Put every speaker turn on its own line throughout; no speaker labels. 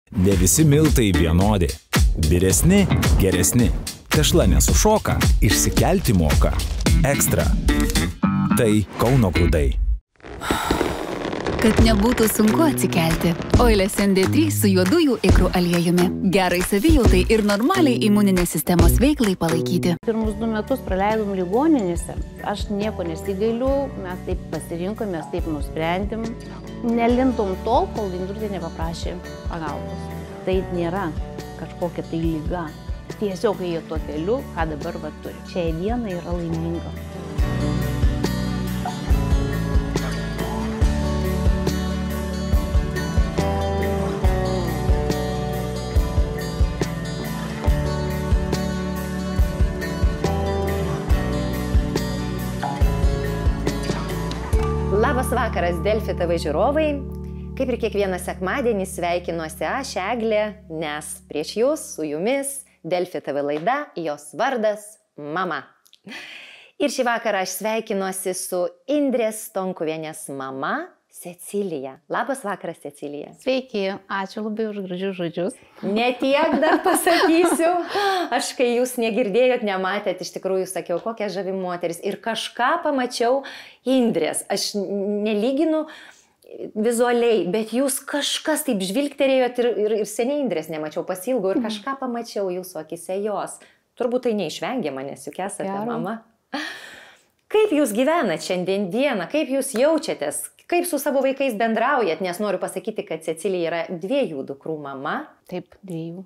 Ne visi miltai vienodi. Vyresni, geresni. Tešla nesušoka, išsikelti moka. Ekstra. Tai Kauno Grūdai.
Kad nebūtų sunku atsikelti. Oilės ND3 su juodųjų ikrų aliejumi. Gerai savijautai ir normaliai imuninės sistemos veiklai palaikyti.
Pirmus 2 metus praleidom ligoninėse. Aš nieko nesigailiu, mes taip pasirinkom, mes taip nusprendėm. Nelindom tol, kol Indrutė nepaprašė pagalbos. Tai nėra kažkokia tai liga. Tiesiog jie tuo keliu, ką dabar turi. Šiai dienai yra laiminga.
Labas vakaras, Delfi TV žiūrovai. Kaip ir kiekvieną sekmadienį sveikinuosi aš, Eglė, nes prieš jūs, su jumis, Delfi TV laida, jos vardas Mama. Ir šį vakarą aš sveikinuosi su Indrės Stonkuvienės mama, Cecilija. Labas vakaras, Cecilija.
Sveiki, ačiū labai už gražius žodžius.
Netiek dar pasakysiu. Aš, kai jūs negirdėjot, nematėt, iš tikrųjų sakiau, kokia žavi moteris. Ir kažką pamačiau Indrės. Aš nelyginu vizualiai, bet jūs kažkas taip žvilgterėjot ir seniai Indrės nemačiau, pasilgau ir kažką pamačiau jūsų akise jos. Turbūt tai neišvengiama, nes juk esate mama. Kaip jūs gyvenat šiandien dieną, kaip jūs jaučiatės, kaip su savo vaikais bendraujat, nes noriu pasakyti, kad Cecilija yra 2 dukrų mama.
Taip, 2.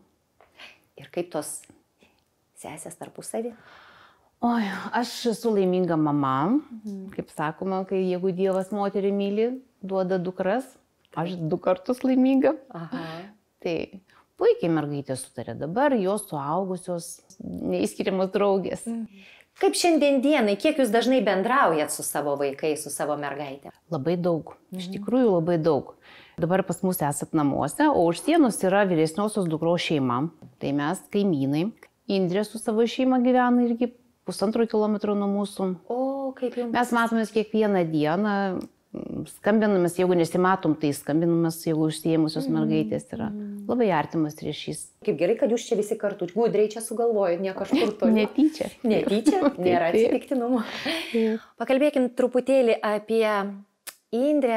Ir kaip tos sesės tarpusavį?
Oi, aš esu laiminga mama, kaip sakoma, kai jeigu Dievas moterį myli, duoda dukras, aš 2 kartus laiminga.
Aha.
Tai puikiai mergaitės sutarė dabar, jos suaugusios, neįskiriamos draugės.
Kaip šiandien dienai, kiek jūs dažnai bendraujat su savo vaikais, su savo mergaitė?
Labai daug, iš tikrųjų labai daug. Dabar pas mus esat namuose, o už sienos yra vyresniosios dukros šeima. Tai mes kaimynai. Indrė su savo šeima gyvena irgi 1,5 kilometro nuo mūsų.
O, kaip jums?
Mes matomės kiekvieną dieną, skambinamės, jeigu nesimatom, tai skambinamės, jeigu užsiėmusios mergaitės yra. Labai artimas ryšys.
Kaip gerai, kad jūs čia visi kartu, gudriai čia sugalvojot, ne kažkur toliau.
Netyčia.
Netyčia? Nėra atsitiktinumo. Pakalbėkim truputėlį apie Indrę.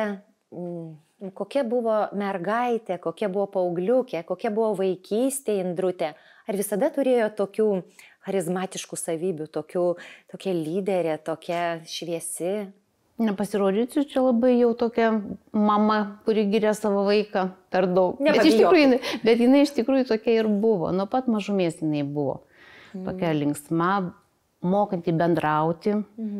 Kokia buvo mergaitė, kokia buvo paaugliukė, kokia buvo vaikystė Indrutė. Ar visada turėjo tokių charizmatiškų savybių, tokia lyderė, tokia šviesi?
Nepasirodysiu, čia labai jau tokia mama, kuri giria savo vaiką per daug. Bet jinai iš tikrųjų tokia ir buvo. Nuo pat mažumės jinai buvo. Tokia linksma, mokanti bendrauti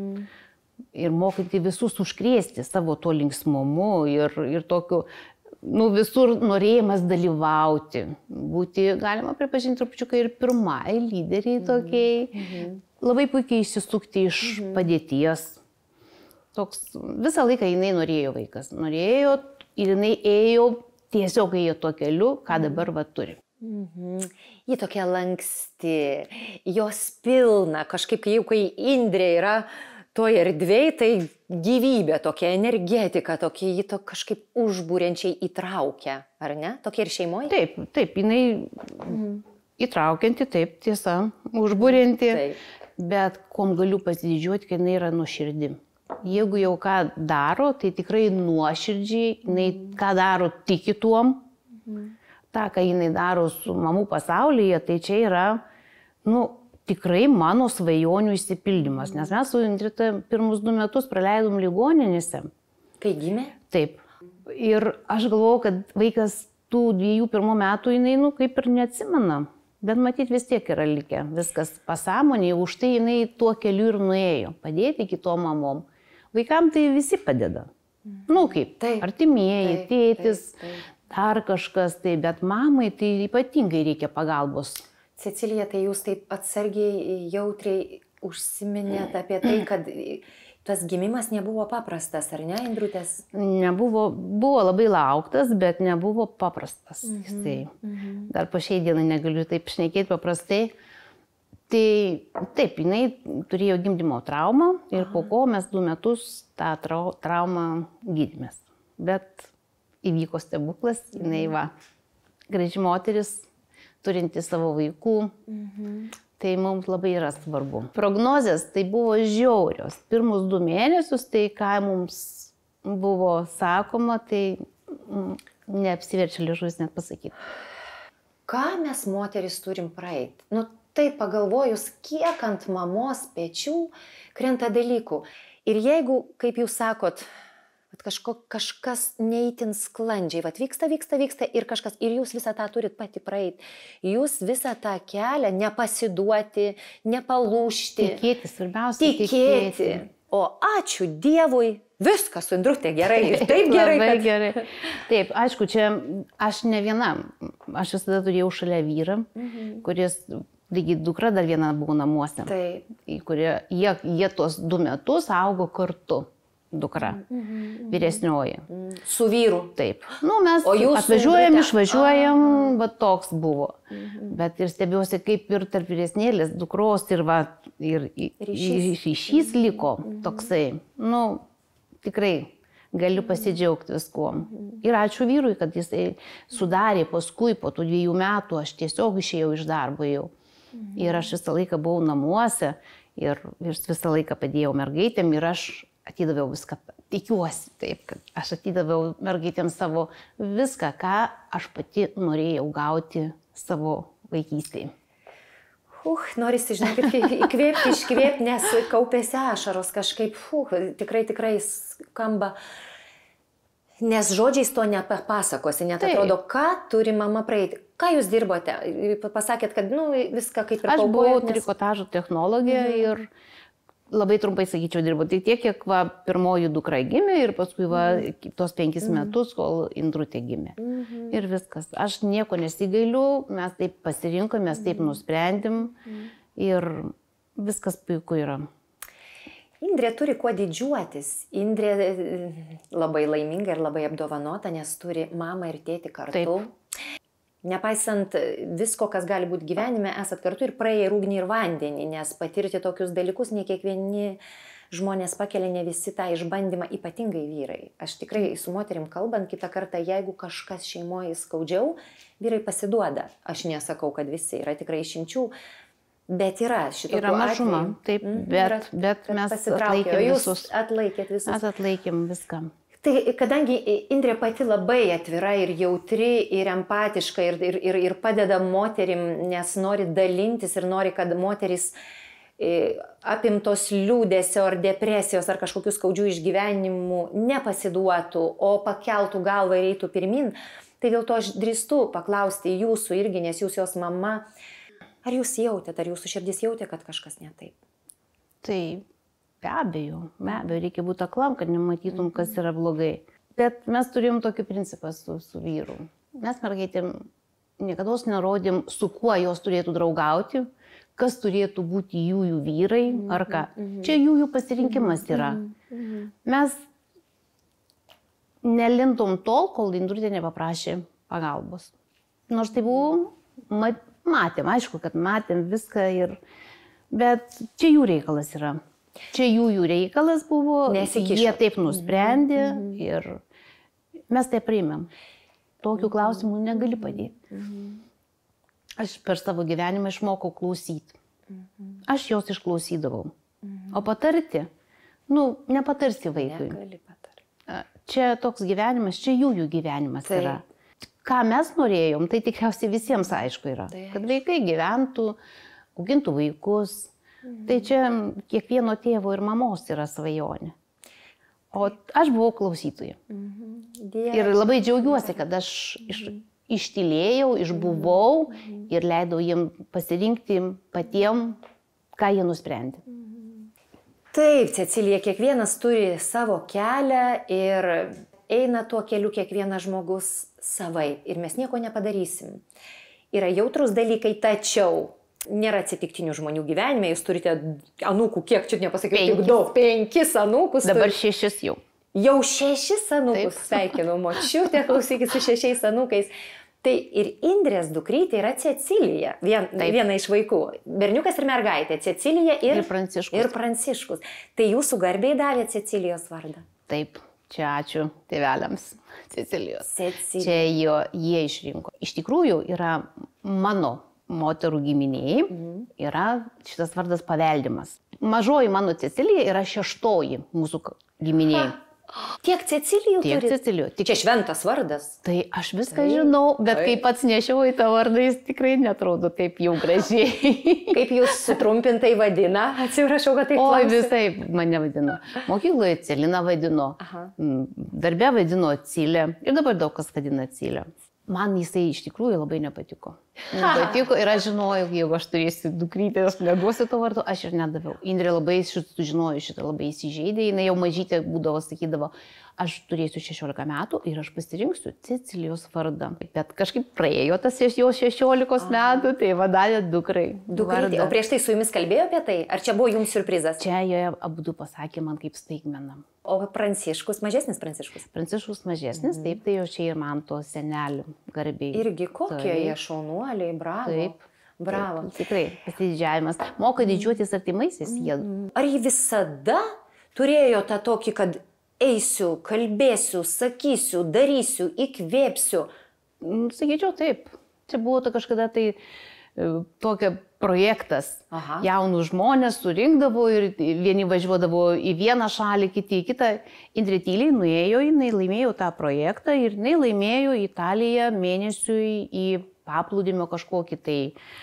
ir mokanti visus užkrėsti savo tuo linksmumu ir tokiu, visur norėjimas dalyvauti. Būti, galima pripažinti, trupučiuką ir pirmai lyderiai tokiai. Labai puikiai išsisukti iš padėties. Toks, visą laiką jinai norėjo vaikas. Norėjo ir jinai tiesiog ėjo tuo keliu, ką dabar turi.
Ji tokia lanksti, jos pilna, kažkaip jau kai Indrė yra toje erdvėje, tai gyvybė, tokia energetika, tokia ji kažkaip užbūrenčiai įtraukia, ar ne? Tokia ir šeimoje?
Taip, jinai įtraukianti, taip, tiesa, užbūrenti, bet kom galiu pasididžiuoti, kad jinai yra nuoširdi. Jeigu jau ką daro, tai tikrai nuoširdžiai, jinai ką daro tiki tuom. Ta, ką jinai daro su mamų pasaulyje, tai čia yra, tikrai mano svajonių išsipildymas. Nes mes su Indrita pirmus 2 metus praleidom ligoninėse.
Kai gimė?
Taip. Ir aš galvojau, kad vaikas tų 2 pirmų metų jinai, kaip ir neatsimena. Bet matyt vis tiek yra likę. Viskas pasąmonėje, už tai jinai tuo keliu ir nuėjo. Padėti kitom mamom. Vaikam tai visi padeda. Kaip, artimieji, tėtis, dar kažkas, bet mamai tai ypatingai reikia pagalbos.
Cecilija, tai jūs taip atsargiai, jautriai užsiminėt apie tai, kad tas gimimas nebuvo paprastas, ar ne, Indrutės?
Nebuvo, buvo labai lauktas, bet nebuvo paprastas. Dar po šiai dienai negaliu taip šnekėti paprastai. Tai taip, jinai turėjo gimdymo traumą ir po ko mes 2 metus tą traumą gydėmės. Bet įvyko stebuklas, jinai graži moteris, turinti savo vaikų. Tai mums labai yra svarbu. Prognozės tai buvo žiaurios. Pirmus 2 mėnesius, tai ką mums buvo sakoma, tai neapsiverčia liežuvis net pasakyti.
Ką mes moteris turim praeiti? Nu, tai pagalvojus, kiek ant mamos pečių krenta dalykų. Ir jeigu, kaip jūs sakot, kažkas neįtin sklandžiai, vyksta ir kažkas, ir jūs visą tą turit pati praeiti. Jūs visą tą kelią nepasiduoti, nepalūžti.
Tikėti, svarbiausia.
Tikėti. O ačiū Dievui, viskas su Indrute gerai ir taip gerai.
Labai gerai. Taip, aišku, čia aš ne viena. Aš visada turėjau šalia vyrą, kuris lygiai dukra dar viena buvo namuose.
Taip.
Jie tos 2 metus augo kartu. Dukra, vyresnioji.
Su vyru.
Taip. Nu, mes atvažiuojam, išvažiuojam, va toks buvo. Bet ir stebiuosi, kaip ir tarp vyresnėlės dukros ir ryšys liko toksai. Nu, tikrai galiu pasidžiaugti viskuom. Ir ačiū vyrui, kad jisai sudarė paskui, po tų 2 metų, aš tiesiog išėjau iš darbo jau. Ir aš visą laiką buvau namuose ir visą laiką padėjau mergaitėm ir aš atidaviau viską, tikiuosi taip, kad aš atidaviau mergaitėms savo viską, ką aš pati norėjau gauti savo vaikystėje.
Norisi, žinokit, įkvėpti, iškvėpti, nes kaupėsi ašaros kažkaip, tikrai skamba, nes žodžiais to nepapasakosi, net atrodo, ką turi mama praeiti. Ką jūs dirbote? Pasakėt, kad viską kaip ir paukojat.
Aš buvau trikotažo technologė ir labai trumpai sakyčiau, dirbu tik tiek, kiek pirmoji dukra gimė ir paskui tos 5 metus, kol Indrutė gimė. Ir viskas. Aš nieko nesigailiu, mes taip pasirinkom, mes taip nusprendėm ir viskas puiku yra.
Indrė turi kuo didžiuotis. Indrė labai laiminga ir labai apdovanota, nes turi mamą ir tėtį kartu.
Taip.
Nepaisant visko, kas gali būti gyvenime, esat kartu ir praėję ir ugnį ir vandenį, nes patirti tokius dalykus ne kiekvieni žmonės pakelia, ne visi tą išbandymą, ypatingai vyrai. Aš tikrai su moterim kalbant, kitą kartą, jeigu kažkas šeimoje skaudžiau, vyrai pasiduoda. Aš nesakau, kad visi, yra tikrai išimčių, bet yra šitokių
atvejų. Yra mažuma, taip, bet mes atlaikėm visus.
Atlaikėt visus.
Mes atlaikėm viską.
Tai kadangi Indrė pati labai atvira ir jautri ir empatiška ir padeda moterim, nes nori dalintis ir nori, kad moteris apimtos liūdesio ar depresijos ar kažkokių skaudžių išgyvenimų nepasiduotų, o pakeltų galvą ir eitų pirmin, tai dėl to aš drįstu paklausti jūsų irgi, nes jūs jos mama, ar jūs jautėt, ar jūsų širdis jautė, kad kažkas ne taip?
Tai be abejo, reikia būti aklam, kad nematytum, kas yra blogai. Bet mes turėjom tokį principą su vyru. Mes mergaitėm niekada nerodėm, su kuo jos turėtų draugauti, kas turėtų būti jų vyrai ar ką. Čia jų pasirinkimas yra. Mes nelindom tol, kol Indrutė nepaprašė pagalbos. Nors tai buvo, matėm, aišku, kad matėm viską, bet čia jų reikalas yra. Čia jų reikalas buvo, jie taip nusprendė ir mes tai priimėm. Tokių klausimų negali padėti. Aš per savo gyvenimą išmokau klausyti. Aš jos išklausydavau. O patarti, nepatarsi vaikui.
Negali patarti.
Čia toks gyvenimas, čia jų gyvenimas yra. Ką mes norėjom, tai tikriausiai visiems aišku yra. Kad vaikai gyventų, augintų vaikus. Tai čia kiekvieno tėvo ir mamos yra svajonė. O aš buvau klausytoja. Ir labai džiaugiuosi, kad aš ištylėjau, išbuvau ir leidau jiem pasirinkti patiem, ką jie nusprendė.
Taip, Cecilija, kiekvienas turi savo kelią ir eina tuo keliu kiekvienas žmogus savai ir mes nieko nepadarysim. Yra jautrus dalykai, tačiau nėra atsitiktinių žmonių gyvenime, jūs turite anūkų, kiek čia nepasakiau, tik daug, 5 anūkus.
Dabar 6 jau.
Jau 6 anūkus, sveikinu, močiutė, klausykit su 6 anūkais. Tai ir Indrės dukrytė yra Cecilija, viena iš vaikų. Berniukas ir mergaitė, Cecilija ir Pranciškus. Tai jūsų garbiai davė Cecilijos vardą?
Taip, Čia ačiū tėveliams Cecilijos.
Cecilija.
Čia jie išrinko. Iš tikrųjų yra mano moterų giminiai, yra šitas vardas paveldimas. Mažoji mano Cecilija yra 6 mūsų giminiai.
Tiek Cecilijų turi?
Tiek Cecilijų.
Čia šventas vardas.
Tai aš viską žinau, bet kai pats nešiauju tą vardą, jis tikrai netrodo taip jau gražiai.
Kaip jūs sutrumpintai vadina? Atsiprašau, kad taip klausiu.
Oi, visai mane vadino. Mokykloje Celina vadino, darbe vadino Cilė ir dabar daug kas vadina Cilė. Man jisai iš tikrųjų labai nepatiko. Nepatiko ir aš žinojau, jeigu aš turėsiu dukrytę, aš neduosiu to vardo, aš ir nedaviau. Indrė labai sužinojo šitą, labai įsižeidė, jinai jau mažytė būdavo, sakydavo, aš turėsiu 16 metų ir aš pasirinksiu Cecilijos vardą. Bet kažkaip praėjo tas jo 16 metų, tai vadavė dukrai.
Dukrytė. O prieš tai su jumis kalbėjo apie tai? Ar čia buvo jums siurprizas?
Čia jie abudu pasakė man kaip staigmeną.
O Pranciškus, mažesnis Pranciškus?
Pranciškus mažesnis, taip, tai jau čia ir man to senelių garbiai.
Irgi kokie jie šaunuoliai, bravo.
Taip.
Bravo.
Taip, tikrai, pasididžiavimas. Moka didžiuotis artimaisiais jie.
Ar jį visada turėjo tą tokį, kad eisiu, kalbėsiu, sakysiu, darysiu, įkvėpsiu?
Sakyčiau taip. Čia buvo kažkada tai tokia projektas. Jaunus žmonės surinkdavo ir vieni važiuodavo į vieną šalį, kiti į kitą. Indrė tyliai nuėjo, jinai laimėjo tą projektą ir jinai laimėjo Italiją mėnesiui į paplūdimio kažkokį tai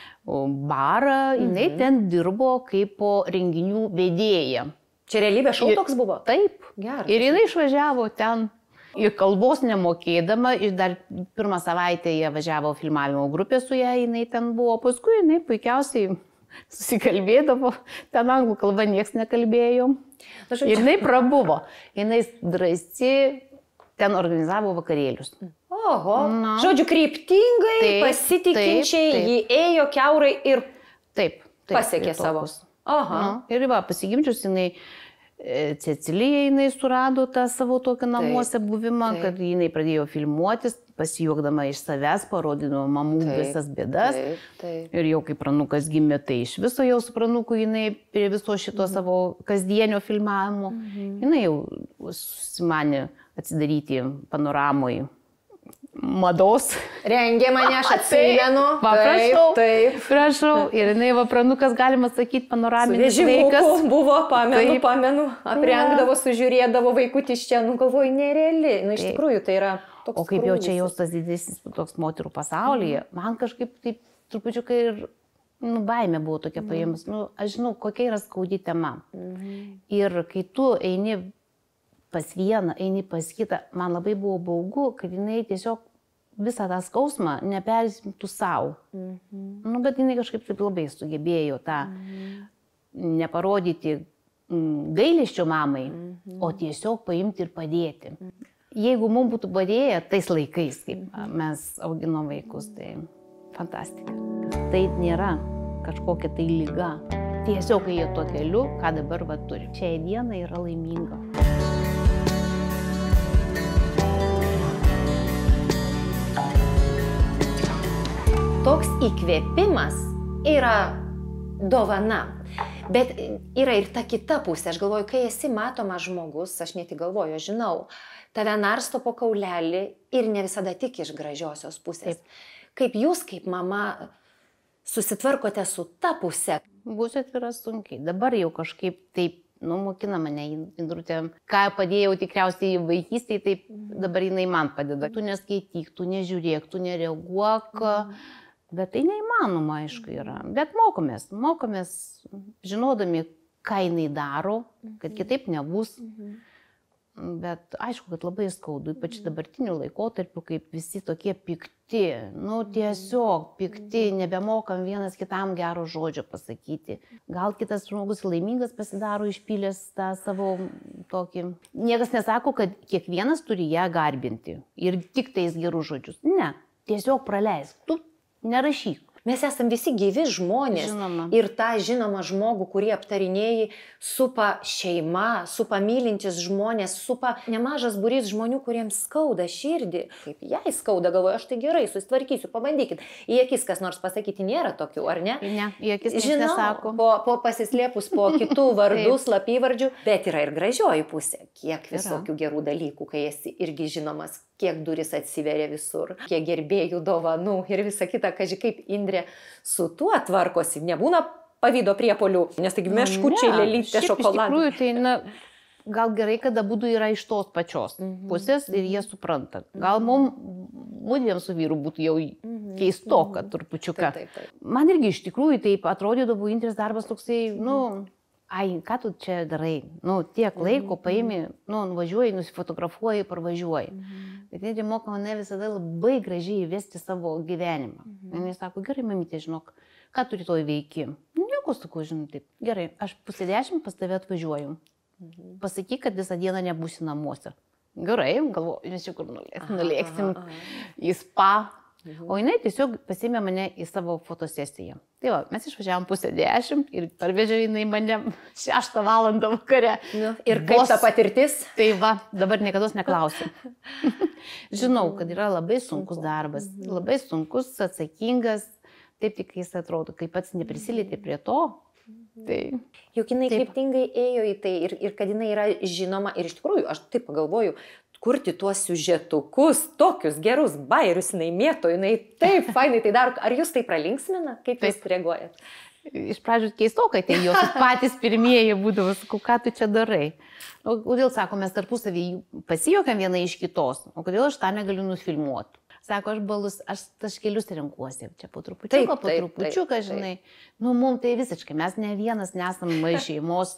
barą. Jinai ten dirbo kaip po renginių vedėja.
Čia realybė šou toks buvo?
Taip.
Geras.
Ir jinai išvažiavo ten. Ir kalbos nemokėdama, ir dar pirmą savaitę jie važiavo filmavimo grupė su ją, jinai ten buvo, paskui jinai puikiausiai susikalbėdavo, ten anglų kalba nieks nekalbėjo. Ir jinai prabuvo, jinai drąsi ten organizavo vakarėlius.
Oho, žodžiu, kryptingai, pasitikinčiai, ji ėjo kiaurai ir pasiekė savo. Aha.
Ir va, pasigimčius jinai Cecilija, jinai surado tą savo tokį namuose buvimą, kad jinai pradėjo filmuotis, pasijuokdama iš savęs, parodino mamų visas bėdas. Ir jau kai pranukas gimė, tai iš viso jau su pranuku jinai prie viso šito savo kasdienio filmavimo. Jinai jau susimanė atsidaryti panoramoj mados.
Rengė mane, aš atsimenu.
Prašau. Prašau. Ir jinai va pranukas, galima sakyti, panoraminis vaikas.
Buvo, pamenu. Aprengdavo, sužiūrėdavo vaikutį iš čia, galvoju, nereali. Iš tikrųjų, tai yra toks.
O kaip jau čia jos tas didesnis toks moterų pasaulyje, man kažkaip taip trupučiukai ir baimė buvo tokia paėmus. Aš žinau, kokia yra skaudi tema. Ir kai tu eini pas vieną, eini pas kitą, man labai buvo baugu, kad jinai tiesiog visą tą skausmą nepersimtų savo. Bet jinai kažkaip taip labai sugebėjo tą neparodyti gailesčio mamai, o tiesiog paimti ir padėti. Jeigu mums būtų padėję tais laikais, kaip mes auginom vaikus, tai fantastika. Tai nėra kažkokia tai liga. Tiesiog jie tuo keliu, ką dabar va turi. Šiai dienai yra laiminga.
Toks įkvėpimas yra dovana, bet yra ir ta kita pusė. Aš galvoju, kai esi matomas žmogus, aš ne tik galvoju, aš žinau, tave narsto po kaulelį ir ne visada tik iš gražiosios pusės. Kaip jūs, kaip mama, susitvarkote su ta pusė?
Būsiu atvira sunkiai. Dabar jau kažkaip taip mokina mane Indrutė. Ką padėjau tikriausiai vaikystėje, taip dabar jinai man padeda. Tu neskaityk, tu nežiūrėk, tu nereaguok. Bet tai neįmanoma, aišku, yra. Bet mokomės, žinodami, ką jinai daro, kad kitaip nebus. Bet aišku, kad labai skaudu, ypač dabartiniu laikotarpiu, kaip visi tokie pikti, tiesiog pikti, nebemokam vienas kitam gero žodžio pasakyti. Gal kitas žmogus laimingas pasidaro išpylęs tą savo tokį. Niekas nesako, kad kiekvienas turi ją garbinti ir tik tais gerus žodžius. Ne, tiesiog praleisk. Tu nerašyk.
Mes esam visi gyvi žmonės.
Žinoma.
Ir tą žinomą žmogų, kurį aptarinėjai, supa šeima, supa mylintis žmonės, supa nemažas būrys žmonių, kuriems skauda širdį. Kaip jai skauda, galvoju, aš tai gerai, susitvarkysiu, pabandykit. Į akis kas nors pasakyti nėra tokių, ar ne?
Ne, į akis
Žinau,
nesako.
po pasislėpus po kitų vardų, slapyvardžių, bet yra ir gražioji pusė. Kiek visokių gerų dalykų, kai esi irgi žinomas, kiek duris atsiveria visur, kiek gerbėjų dovanų ir visa kita, kaži kaip Indrė su tuo tvarkosi. Nebūna pavydo priepolių, nes taigi meškučiai, lėlytė, šokoladai.
Iš tikrųjų, tai gal gerai, kad abudu yra iš tos pačios pusės ir jie supranta. Gal mums su vyru būtų jau keistoka trupučiuką.
Taip.
Man irgi iš tikrųjų taip atrodydavo Indrės darbas toksai, ai, ką tu čia darai? Tiek laiko paimi, nuvažiuoji, nusifotografuoji, parvažiuoji. Bet Indrė moka mane visada labai gražiai įvesti savo gyvenimą. Jis sako, gerai, mamytė, žinok, ką tu rytoj veiki? Nieko, sakau, žinai, taip. Gerai, aš 9:30 pas tave atvažiuoju. Pasakyk, kad visą dieną nebūsi namuose. Gerai, galvoju, mes čia kur nulėksim į spa. O jinai tiesiog pasiėmė mane į savo fotosesiją. Tai va, mes išvažiavom 9:30 ir parvežė jinai mane 6 valandą vakare.
Ir kaip ta patirtis?
Tai va, dabar niekada neklausiu. Žinau, kad yra labai sunkus darbas, labai sunkus, atsakingas, taip tik jis atrodo, kai pats neprisilietė prie to. Tai...
Juk jinai kryptingai ėjo į tai ir kad jinai yra žinoma ir iš tikrųjų, aš taip pagalvoju, kurti tuos siužetukus, tokius gerus bairius jinai mėto, jinai taip fainai tai daro. Ar jūs tai pralinksmina? Kaip jūs reaguojat?
Iš pradžių keistokai, tai jos patys pirmieji būdavo, sakau, ką tu čia darai? O kodėl, sako, mes tarpusavį pasijuokam viena iš kitos, o kodėl aš tą negaliu nufilmuoti? Sako, aš balus, aš taškelius renkuosi, čia po trupučiuką, žinai. Mums tai visiškai, mes ne vienas nesam šeimos,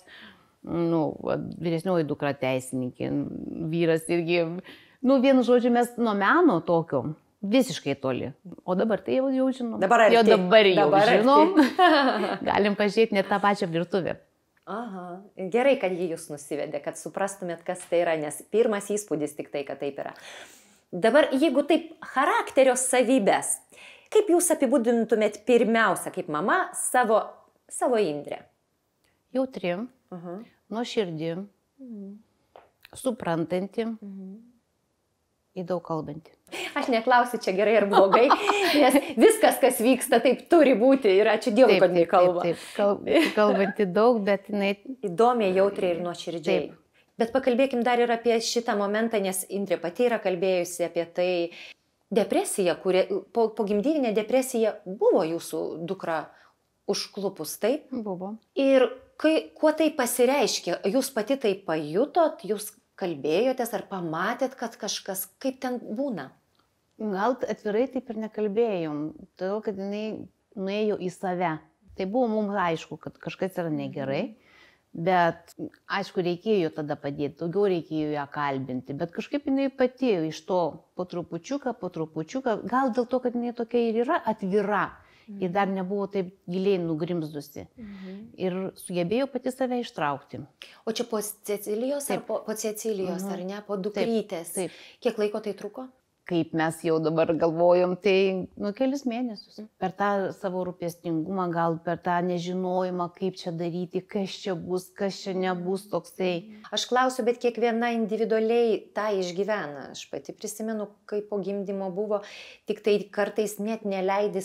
vyresnioji dukra teisininkė, vyras irgi, vienu žodžiu, mes nuo meno tokio visiškai toli. O dabar tai jau žinom.
Dabar
žinom. Galim pažiūrėti net tą pačią virtuvę.
Aha, gerai, kad jį jūs nusivedė, kad suprastumėt, kas tai yra, nes pirmas įspūdis tik tai, kad taip yra. Dabar, jeigu taip charakterio savybės, kaip jūs apibūdintumėt pirmiausia, kaip mama, savo Indrę?
Jautri, nuoširdi, suprantanti, į daug kalbanti.
Aš neklausiu čia gerai ar blogai, nes viskas, kas vyksta, taip turi būti ir ačiū Dievui, kad jinai kalba.
Taip, kalbanti daug, bet jinai...
Įdomiai, jautriai ir nuoširdžiai. Taip. Bet pakalbėkim dar ir apie šitą momentą, nes Indrė pati yra kalbėjusi apie tai. Depresija, pogimdyvinė depresija buvo jūsų dukra užklupus, taip?
Buvo.
Ir kuo tai pasireiškia? Jūs pati tai pajutot, jūs kalbėjotės ar pamatėt, kad kažkas, kaip ten būna?
Gal atvirai taip ir nekalbėjom, todėl kad jinai nuėjo į save. Tai buvo mums aišku, kad kažkas yra negerai. Bet, aišku, reikėjo tada padėti, daugiau reikėjo ją kalbinti, bet kažkaip jinai pati iš to po trupučiuką, gal dėl to, kad jinai tokia ir yra atvira ir dar nebuvo taip giliai nugrimzdusi ir sugebėjo pati save ištraukti.
O čia po Cecilijos ar po Cecilijos, ar ne, po dukrytės?
Taip.
Kiek laiko tai truko?
Kaip mes jau dabar galvojom, tai kelis mėnesius. Per tą savo rūpestingumą, gal per tą nežinojimą, kaip čia daryti, kas čia bus, kas čia nebus toksai.
Aš klausiu, bet kiekviena individualiai tą išgyvena. Aš pati prisimenu, kaip po gimdymo buvo, tik tai kartais net neleidi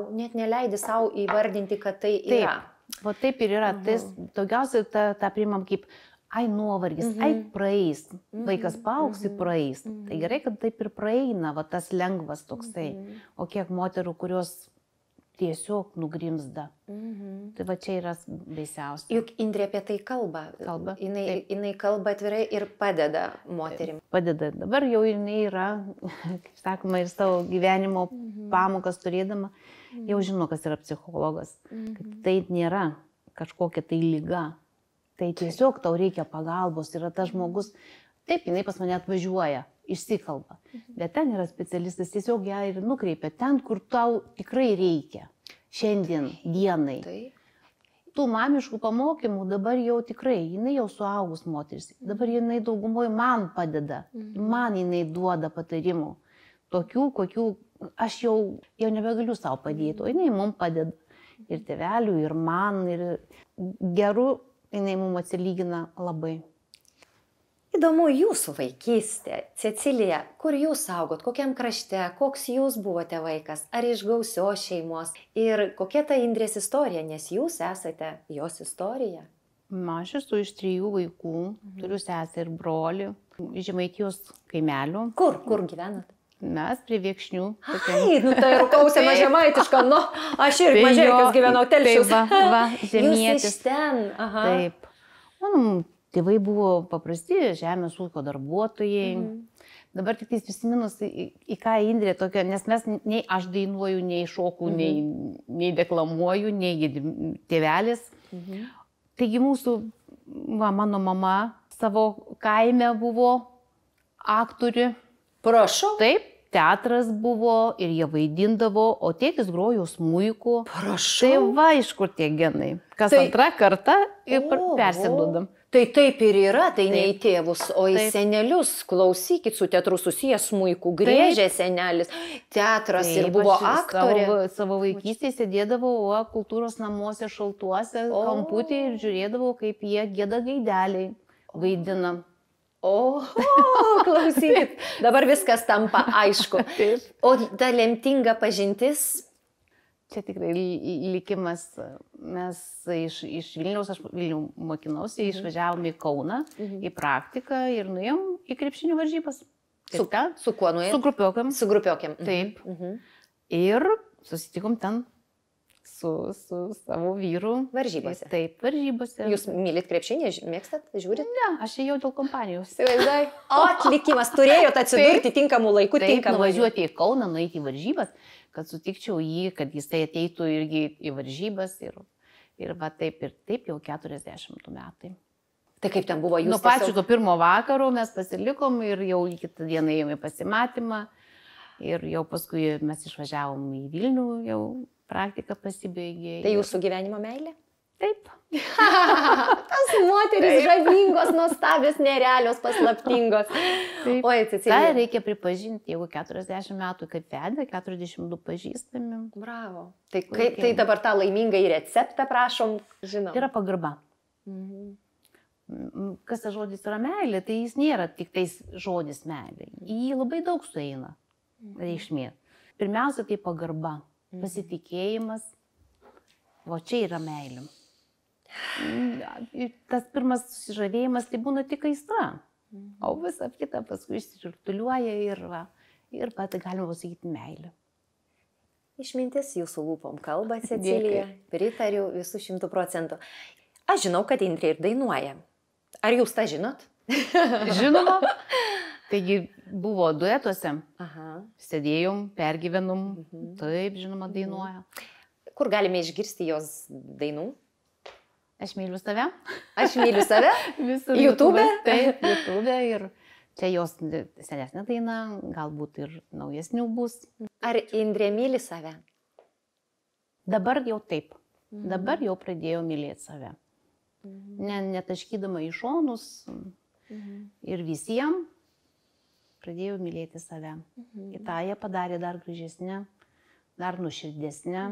savo įvardinti, kad tai yra.
O taip ir yra. Daugiausiai tą priimam kaip ai nuovargis, ai praeis, vaikas paaugs ir praeis. Tai gerai, kad taip ir praeina, va tas lengvas toksai. O kiek moterų, kurios tiesiog nugrimzda. Tai va čia yra baisiausia.
Juk Indrė apie tai kalba. Jinai kalba atvirai ir padeda moterim.
Padeda. Dabar jau jinai yra, kaip sakoma, ir savo gyvenimo pamokas turėdama, jau žino, kas yra psichologas. Kad tai nėra kažkokia tai liga. Tai tiesiog tau reikia pagalbos, yra tas žmogus, taip, jinai pas mane atvažiuoja, išsikalba, bet ten yra specialistas, tiesiog ją ir nukreipia ten, kur tau tikrai reikia, šiandien, dienai. Tų mamiškų pamokymų dabar jau tikrai, jinai jau suaugus moteris, dabar jinai daugumoje man padeda, man jinai duoda patarimų, tokių, aš jau nebegaliu savo padėti, o jinai mums padeda. Ir tėvelių, ir man, ir geru jinai mums atsilygina labai.
Įdomu jūsų vaikystė. Cecilija, kur jūs augot, kokiam krašte, koks jūs buvote vaikas, ar iš gausios šeimos ir kokia ta Indrės istorija, nes jūs esate jos istorija.
Aš esu iš 3 vaikų, turiu sesę ir brolį, iš Žemaitijos kaimelių.
Kur gyvenat?
Mes prie Viekšnių.
Ai, nu tai rūkausėme žemaitišką, nu, aš irgi mažėkas gyvenau Telšius.
Va, Žemietis.
Jūs iš ten, aha.
Taip. Mano tėvai buvo paprasti žemės ūkio darbuotojai. Dabar tik prisiminus, į ką Indrė tokia, nes mes nei aš dainuoju, nei šoku, nei deklamuoju, nei tėvelis. Taigi mūsų, mano mama savo kaime buvo aktorė.
Prašau.
Taip, teatras buvo ir jie vaidindavo, o tėtis grojo smuiku.
Prašau.
Tai va, iš kur tie genai. Kas antra karta ir persiduodam.
Tai taip ir yra, tai ne į tėvus, o į senelius. Klausykit, su teatru susijęs smuiku, griežė senelis, teatras ir buvo aktorė.
Savo vaikystėje sėdėdavau kultūros namuose šaltuose, kamputį ir žiūrėdavau, kaip jie gieda gaideliai, vaidina.
Klausykit, dabar viskas tampa aišku. O ta lemtinga pažintis?
Čia tikrai likimas. Mes iš Vilniaus, aš Vilnių mokinausi, išvažiavom į Kauną, į praktiką ir nuėjom į krepšinio varžybas.
Su kuo nuėjom?
Su grupiokiam.
Su grupiokiam.
Taip. Ir susitikom ten su savo vyru.
Varžybose.
Taip, varžybose.
Jūs mylit krepšinį, mėgstat, žiūrit?
Ne, aš ėjau dėl kompanijos.
O atlikimas, turėjot atsidurti tinkamų laikų, tinkamų.
Nuvažiuoti į Kauną, nueiti į varžybas, kad sutikčiau jį, kad jisai ateitų irgi į varžybas ir va taip jau 40 metai.
Tai kaip ten buvo jūs?
Nuo pačiu to pirmo vakaro mes pasilikom ir jau kitą dieną ėjome pasimatymą ir jau paskui mes išvažiavom į Vilnių, jau praktika pasibaigė.
Tai jūsų gyvenimo meilė?
Taip.
Tas moteris žavingos, nuostabios, nerealios, paslaptingos. Oi, Cecilija.
Tai reikia pripažinti, jeigu 40 metų kaip vedė, 42 pažįstami.
Bravo. Tai dabar tą laimingą į receptą prašom, žinom.
Tai yra pagarba. Kas tas žodis yra meilė, tai jis nėra tik tais žodis meilė. Į jį labai daug sueina reikšmė. Pirmiausia, tai pagarba, pasitikėjimas. O čia yra meilė. Tas pirmas susižavėjimas tai būna tik aistra, o visa kita paskui išsirtuliuoja ir pat galima pasakyti meilė.
Išmintis jūsų lūpom kalba, Cecilija, pritariu visų 100%. Aš žinau, kad Indrė ir dainuoja. Ar jūs tą žinot?
Žinoma. Taigi buvo duetuose, sėdėjom, pergyvenom, taip, žinoma, dainuoja.
Kur galime išgirsti jos dainų?
Aš myliu save.
Aš myliu save? YouTube?
Taip, YouTube ir čia jos senesnė daina, galbūt ir naujesnių bus.
Ar Indrė myli save?
Dabar jau taip. Dabar jau pradėjau mylėti save. Netaškydama į šonus ir visiems pradėjau mylėti save. Ir tą jie padarė dar gražesnę, dar nuoširdesnę.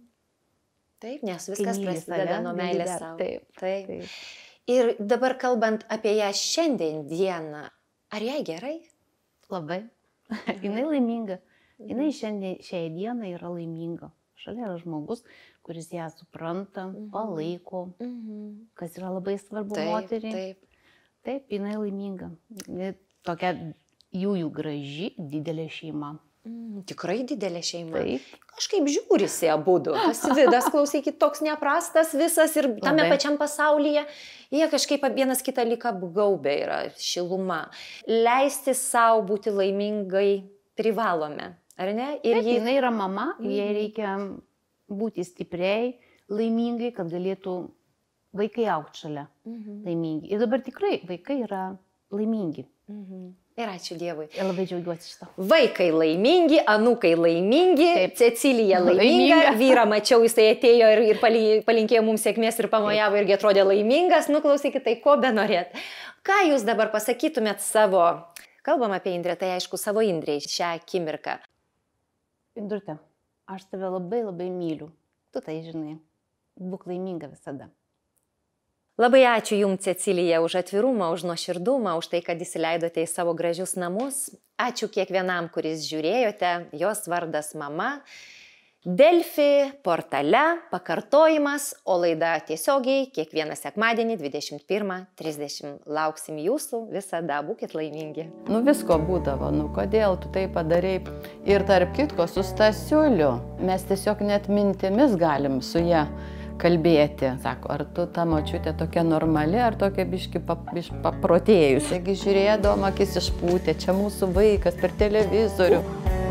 Taip, nes viskas prasideda nuo meilės savo.
Taip.
Ir dabar kalbant apie ją šiandien dieną, ar jai gerai?
Labai. Jinai laiminga. Jinai šiai dienai yra laiminga. Šalia yra žmogus, kuris ją supranta, palaiko, kas yra labai svarbu moteriai. Taip, jinai laiminga. Tokia jų graži, didelė šeima.
Tikrai didelė šeima.
Taip.
Kažkaip žiūrisi abudu. Tas Vidas, klausykit, toks neprastas visas ir tame pačiam pasaulyje. Jie kažkaip vienas kitą lyg apgaubę yra, šiluma. Leisti savo būti laimingai privalome, ar ne?
Ir jinai yra mama, jai reikia būti stipriai, laimingai, kad galėtų vaikai augti šalia laimingi. Ir dabar tikrai vaikai yra laimingi.
Ir ačiū Dievui.
Ir labai džiaugiuosi šitą.
Vaikai laimingi, anūkai laimingi, Cecilija laiminga, vyrą mačiau, jisai atėjo ir palinkėjo mums sėkmės ir pamojavo irgi atrodė laimingas. Nuklausykit, tai ko be norėt. Ką jūs dabar pasakytumėt savo, kalbam apie Indrę, tai aišku savo Indrei šią akimirką.
Indrute, aš tave labai labai myliu. Tu tai žinai. Būk laiminga visada.
Labai ačiū Jums, Cecilija, už atvirumą, už nuoširdumą, už tai, kad įsileidote į savo gražius namus. Ačiū kiekvienam, kuris žiūrėjote. Jos vardas Mama. Delfi portale pakartojimas, o laida tiesiogiai kiekvieną sekmadienį 21:30. Lauksim Jūsų visada, būkit laimingi.
Visko būdavo, kodėl tu tai padarei. Ir tarp kitko, su Stasiuliu mes tiesiog net mintimis galim su ją kalbėti. Sako, ar tu ta močiutė tokia normali, ar tokia biški paprotėjus. Taigi žiūrėdom, akis išpūtė, čia mūsų vaikas per televizorių.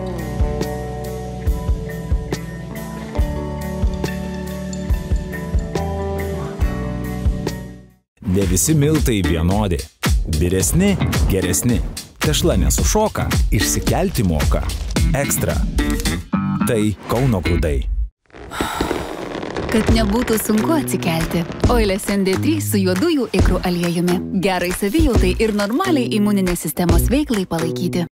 Ne visi miltai vienodi. Biresni, geresni. Tešla nesušoka, išsikelti moka. Ekstra. Tai Kauno grūdai.
Kad nebūtų sunku atsikelti. Oilės ND3 su juodųjų ikrų aliejumi. Gerai savijautai ir normaliai imuninės sistemos veiklai palaikyti.